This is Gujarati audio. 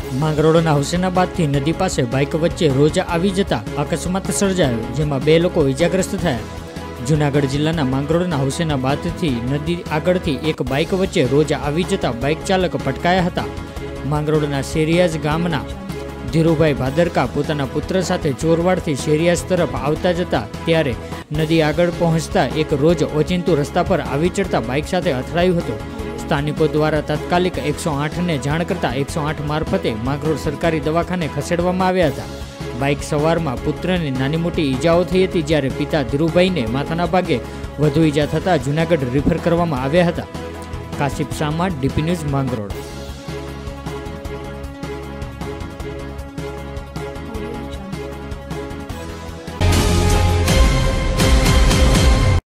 માંગરોળના હુસેનાબાદથી નદી પાસે બાઇક વચ્ચે રોજ આવી જતા અકસ્માત સર્જાયો, જેમાં 2 લોકો ઇજાગ્રસ્ત થયા. જૂનાગઢ જિલ્લાના માંગરોળના હુસેનાબાદથી નદી આગળથી એક બાઇક વચ્ચે રોજ આવી જતા બાઇક ચાલક પટકાયા હતા. માંગરોળના શેરિયાજ ગામના ધીરુભાઈ ભાદરકા પોતાના પુત્ર સાથે ચોરવાડથી શેરિયાજ તરફ આવતા જતા ત્યારે નદી આગળ પહોંચતા એક રોજ ઓચિંતું રસ્તા પર આવી ચડતા બાઇક સાથે અથડાયું હતું. સ્થાનિકો દ્વારા તાત્કાલિક 108ને જાણ કરતા 108 મારફતે માંગરોળ સરકારી દવાખાને ખસેડવામાં આવ્યા હતા. બાઇક સવારમાં પુત્રને નાની મોટી ઈજાઓ થઈ હતી, જ્યારે પિતા ધીરુભાઈને માથાના ભાગે વધુ ઈજા થતાં જૂનાગઢ રિફર કરવામાં આવ્યા હતા. Kashif Shama, DP news, Mangrol.